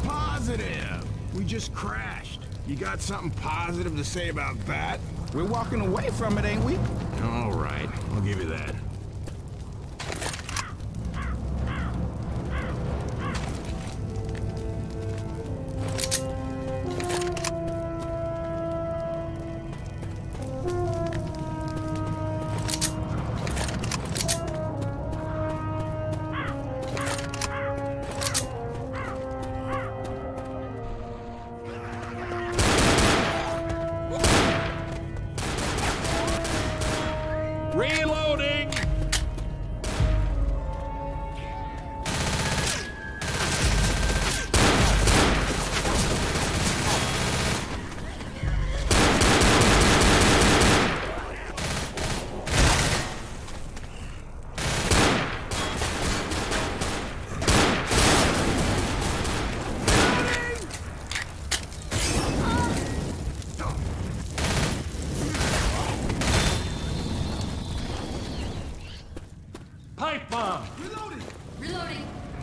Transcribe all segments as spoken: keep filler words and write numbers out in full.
positive. We just crashed. You got something positive to say about that? We're walking away from it, ain't we? All right, I'll give you that. Reloading! Pipe bomb! Reloading! Reloading.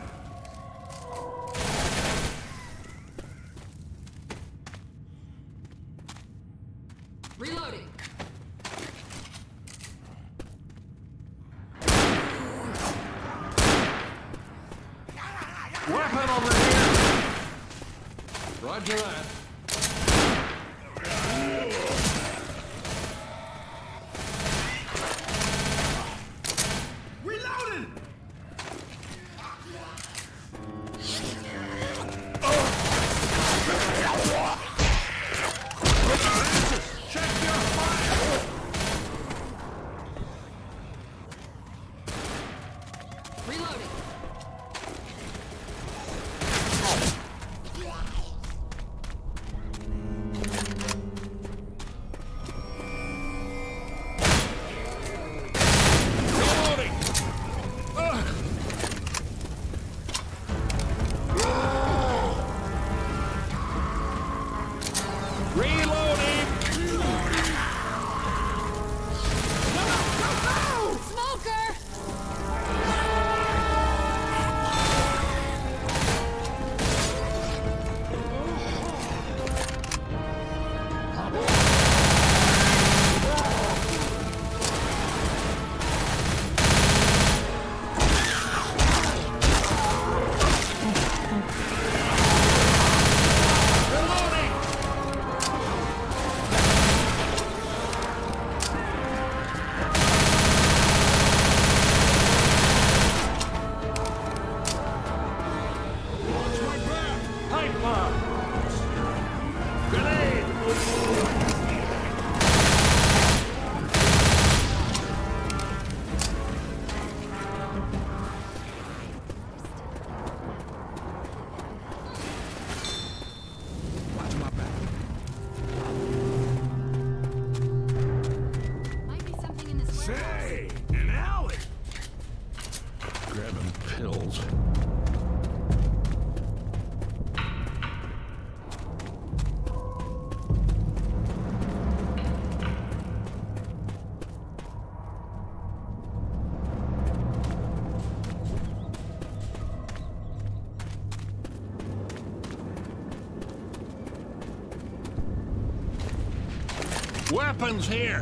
Reloading. Weapon over here! Roger that. Reloading! Check your fire! Reloading. Reloading! Ugh. Reloading! Smoker! Reloading! Watch my back! Pipe bomb! Grenade! Watch my back. Might be something in this warehouse. Say, an alley! Grabbing pills. Weapons here!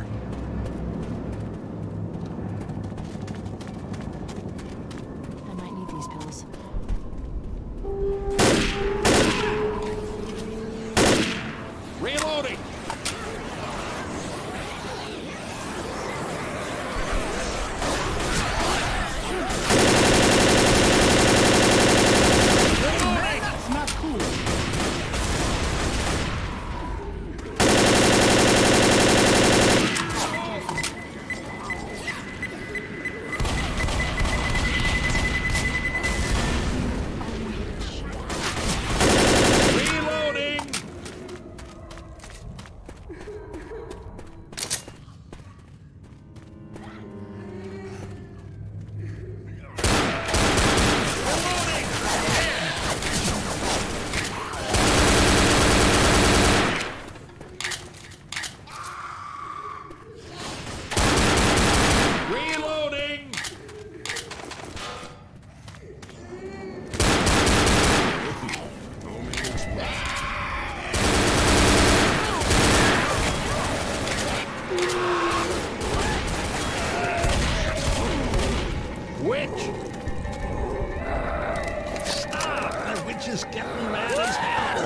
I might need these pills. Reloading! Reloading! That's not cool. Witch! Stop! The witch is getting mad as hell!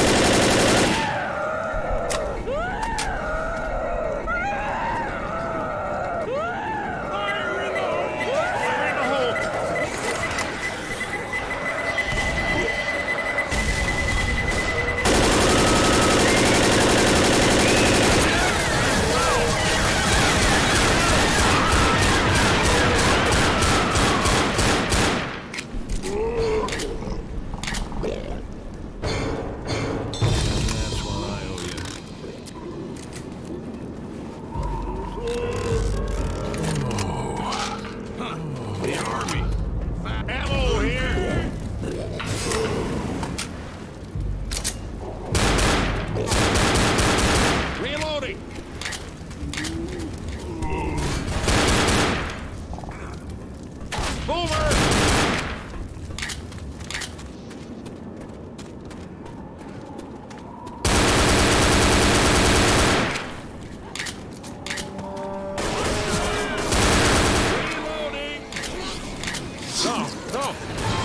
Fire in the hole! Fire in the hole! That's what I owe you. The army. Ammo here! Reloading! Boomer! Reloading! No, no!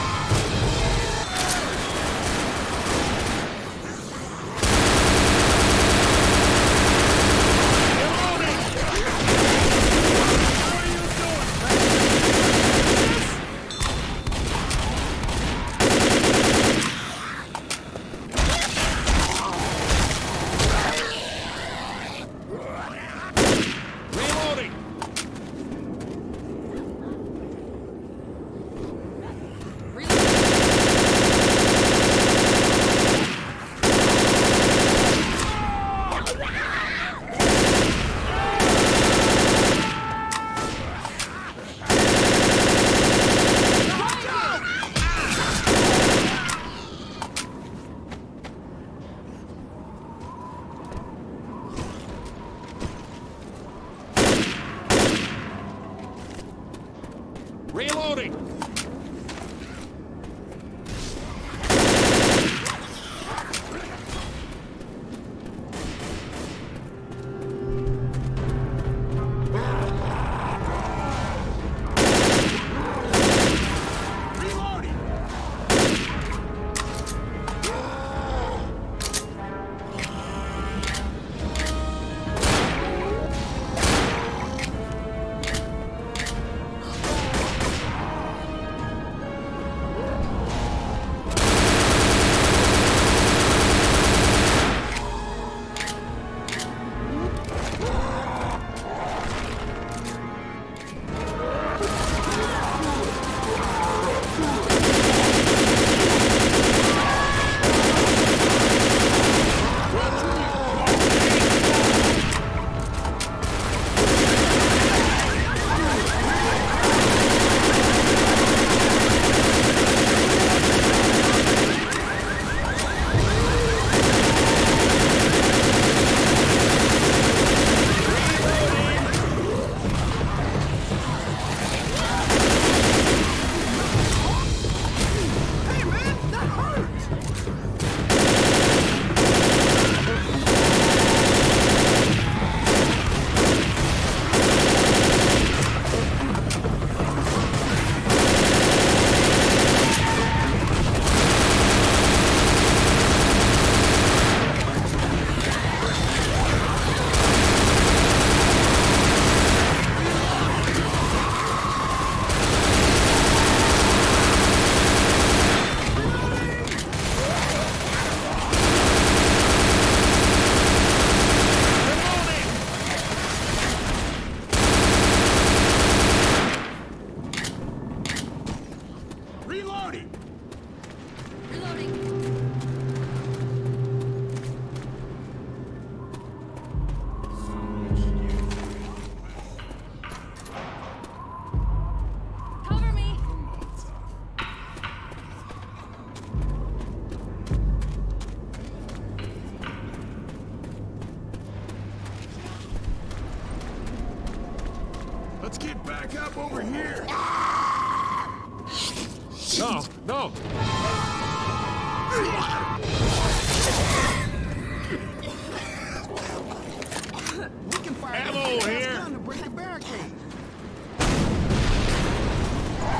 Reloading! How are you doing? Reloading! Reloading! Reloading. Reloading. Reloading. Cover me. Let's get back up over here. No, no! We can fire Ammo the here. gun to break the barricade.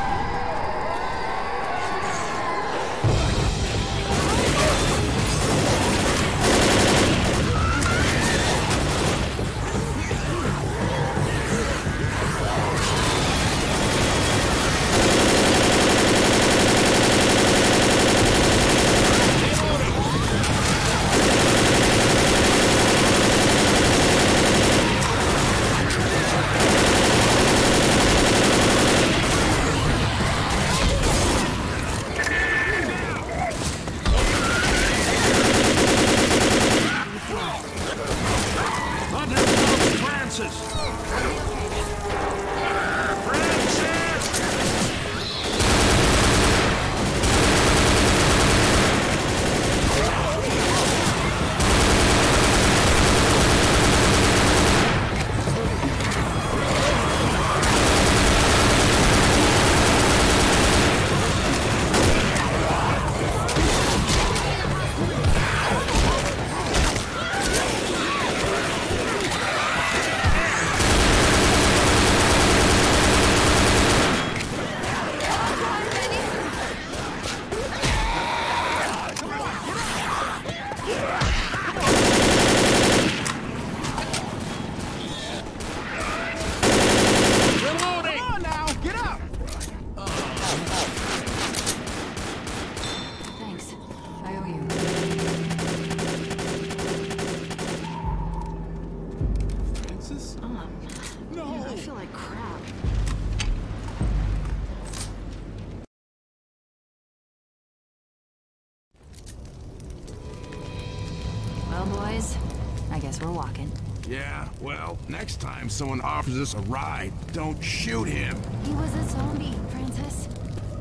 I guess we're walking. Yeah, well, next time someone offers us a ride, don't shoot him. He was a zombie, Francis.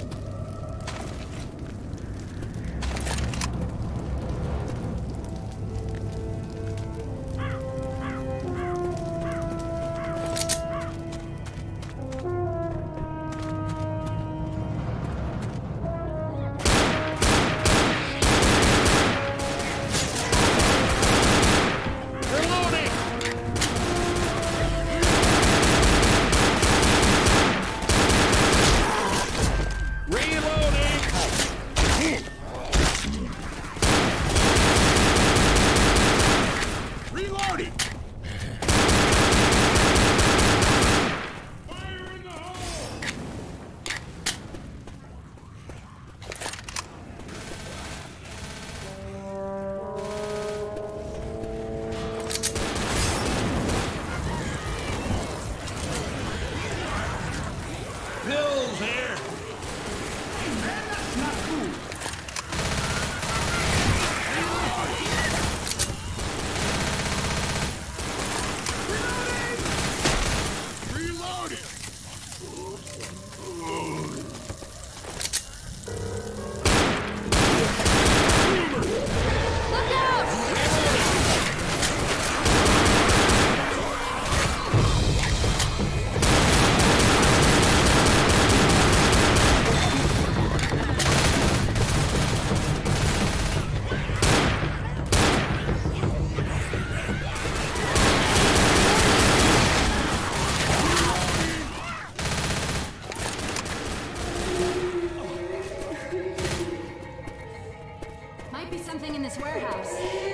Pills here! Might be something in this warehouse.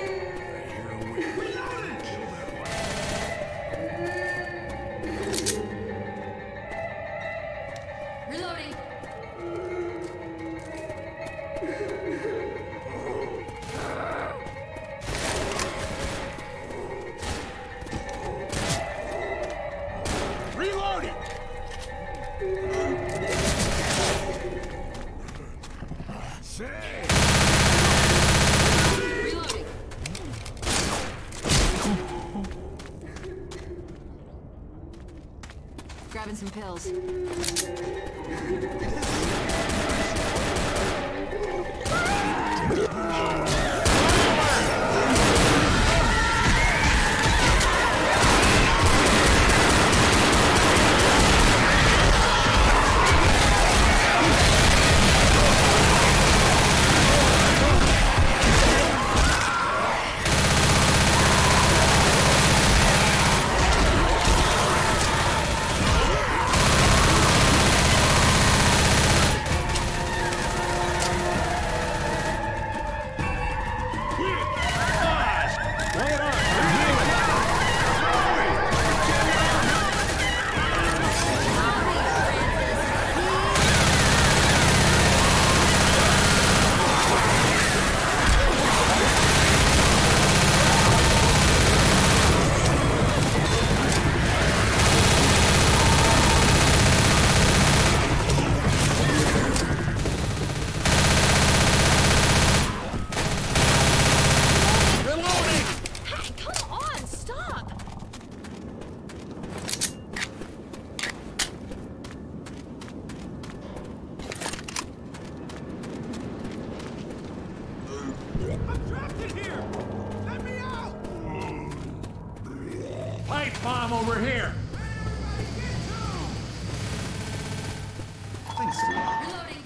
Reloading. Reloading! Say! Reloading. Grabbing some pills. I'm trapped in here! Let me out! Pipe bomb over here! Thanks. Reloading.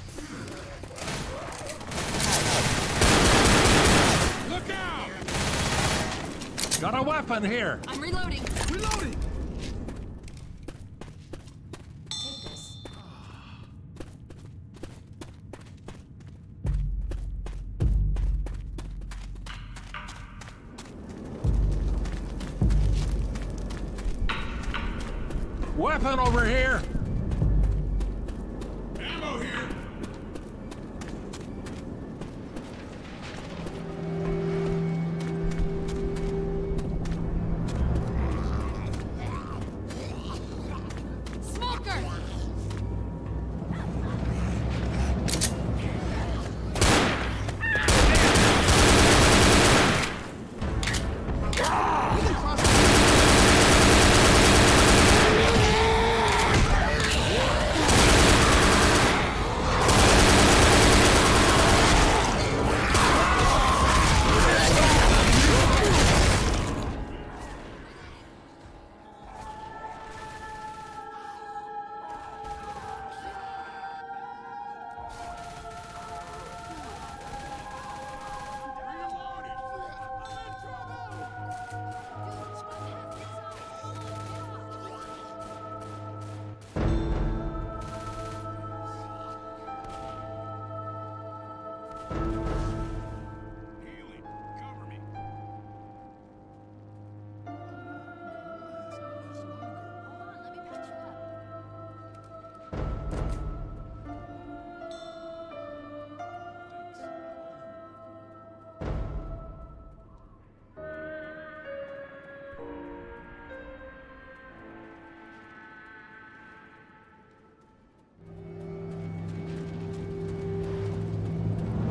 Look out! Got a weapon here! I'm reloading. Reloading! Take this. Weapon over here! Ammo here! Smoker!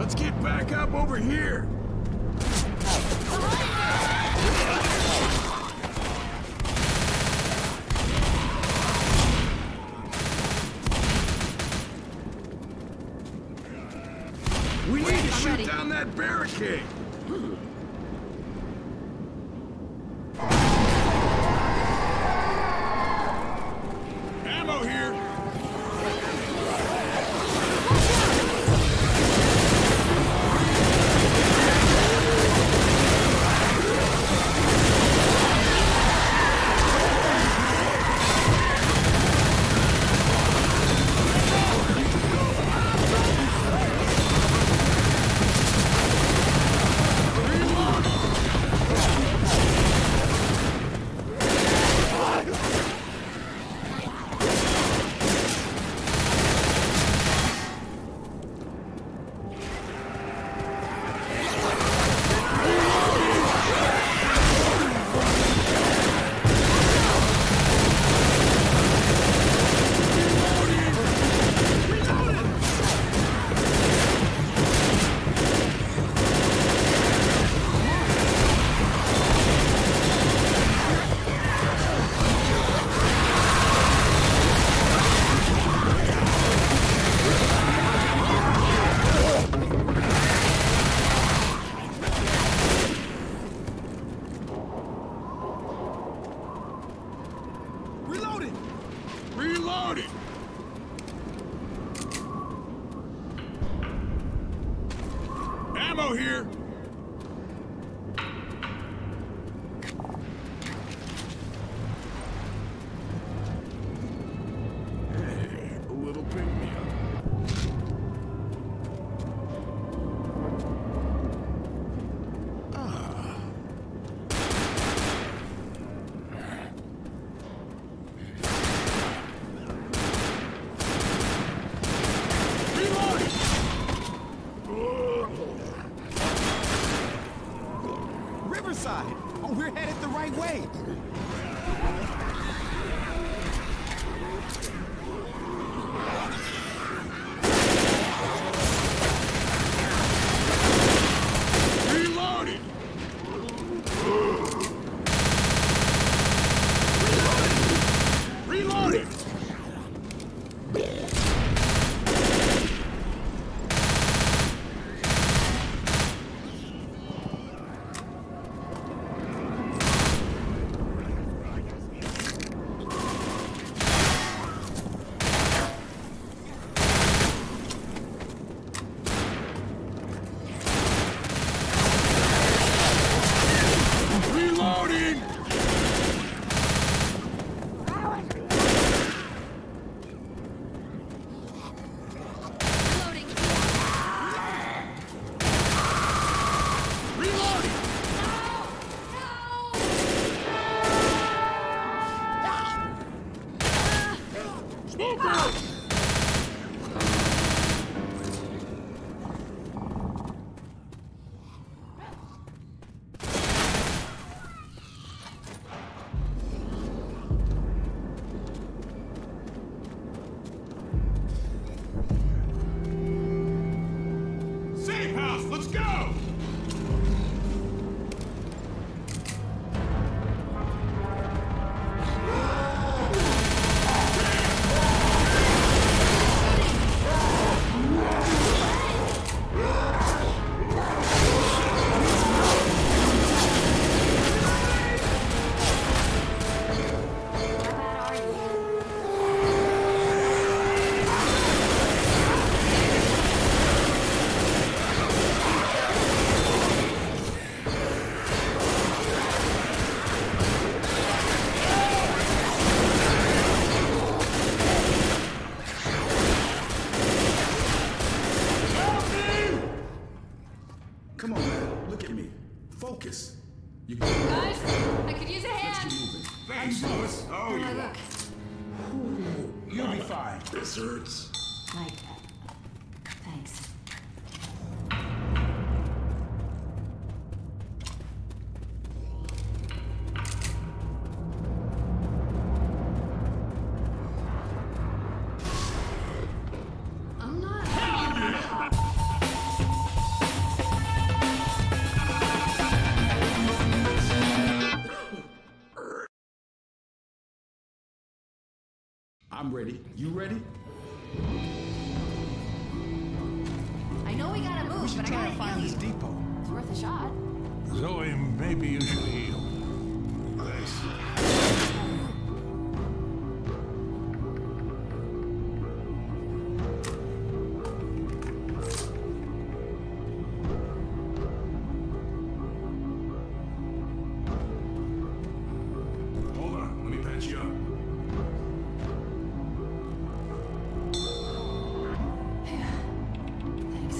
Let's get back up over here. We need to shoot ready. down that barricade. Ammo here. Reloading! Reloading! Ammo here! Hey, a little pick-me-up. Riverside! Oh, we're headed the right way! Reloading! Reloading! Reloading! Reloading! Reloading. Reloading! Smoker! Safe house, let's go! Come on, man. Look at me. Focus. You Guys, I could use a hand. Thanks, Louis. Oh, How do I you look? You'll be fine. This hurts. Like that. Thanks. I'm not. I'm ready. You ready? I know we gotta move, We should but I try gotta to find heal this you. depot. It's worth a shot. Zoe, maybe you should heal. Thanks. Hold on, let me patch you up. Thanks.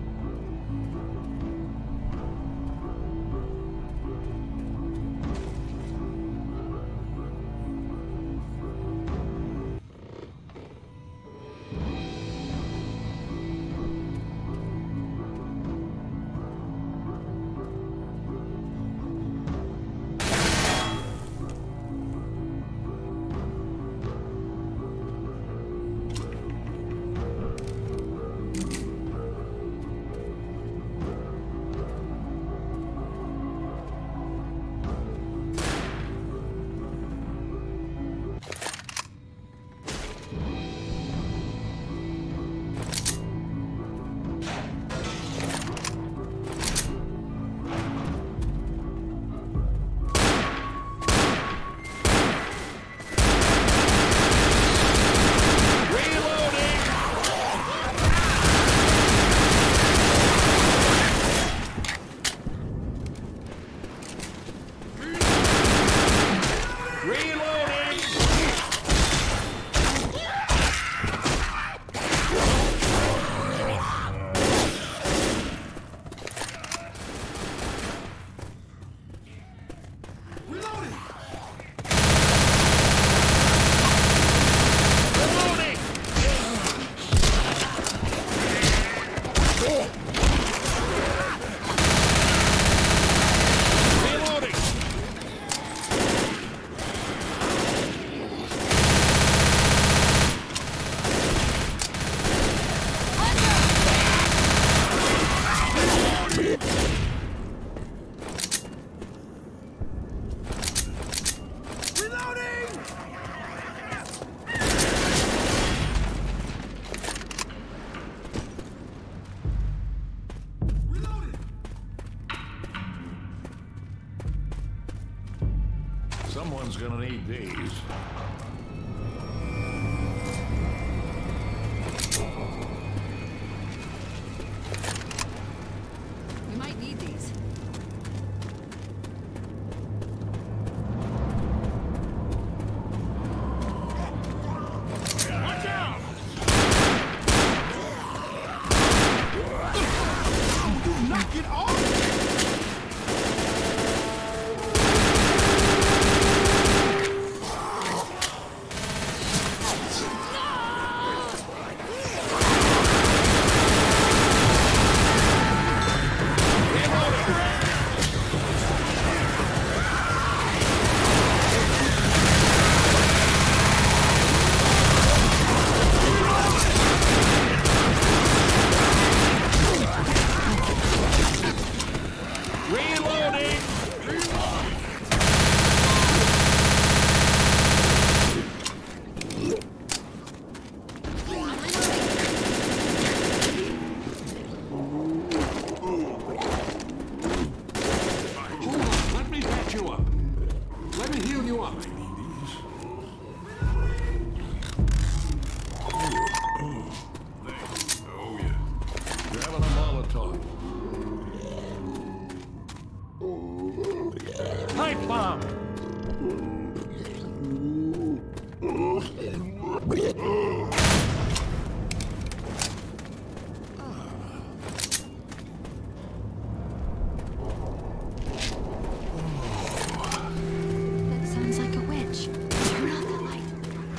Someone's gonna need these. We might need these. Watch out! Knock it off! Let me patch you up. Let me heal you up. Oh, yeah. Grabbing a Molotov. Pipe bomb! That sounds like a witch. Turn off the light.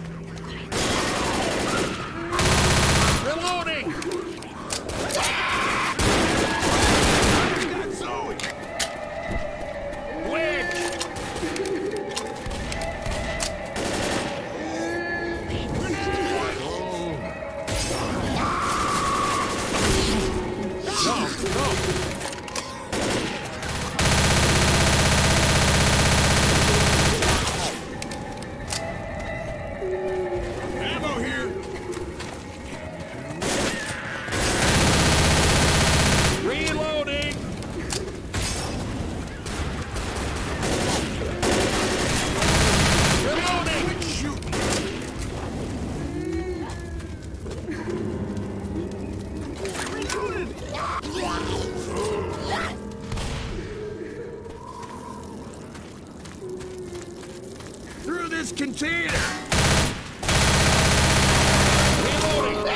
Reloading! Got Zoe! Wedge! this container! Reloading!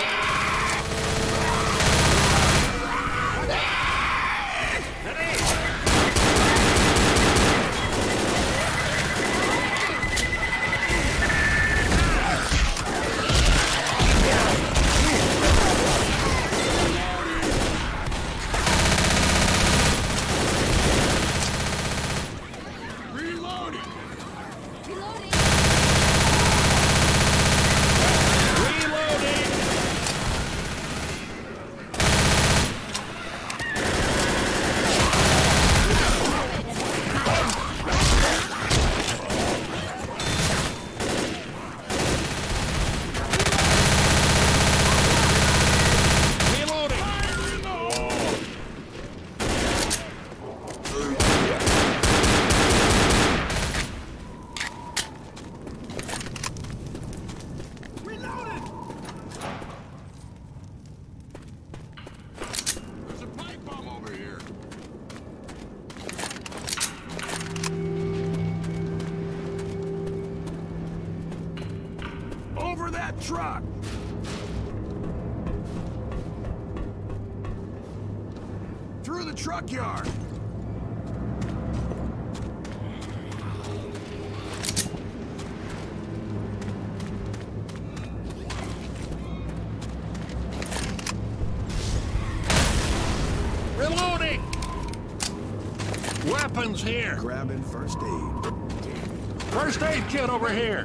Truck! Through the truck yard! Reloading! Weapons here! Grabbing first aid. First aid kit over here!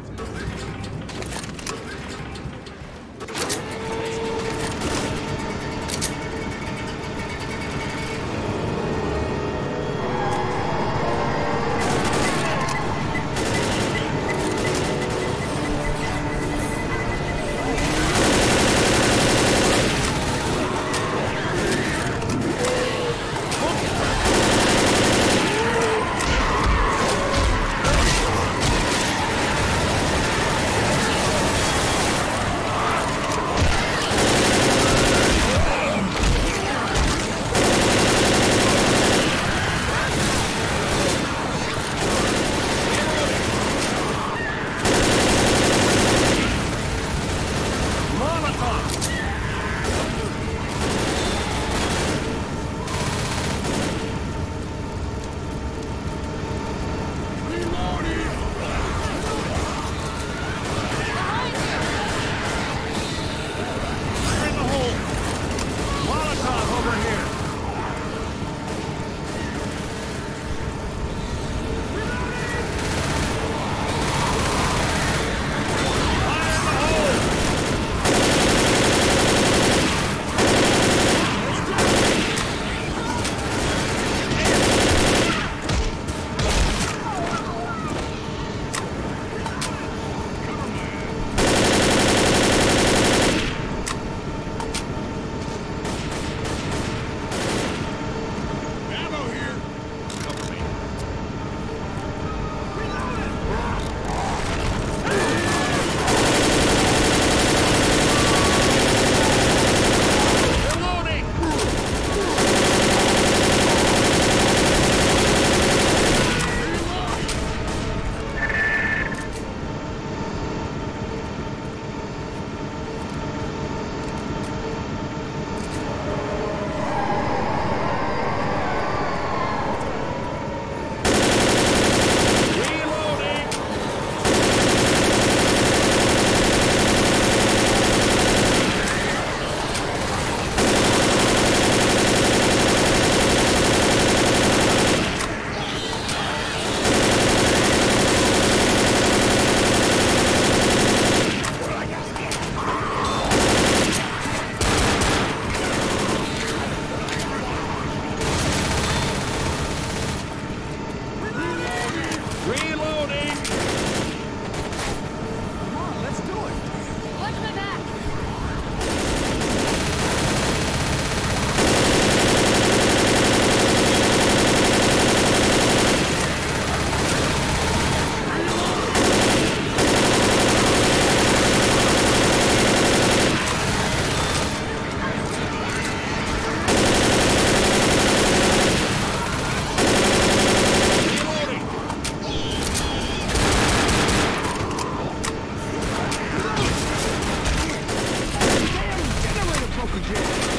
the jail.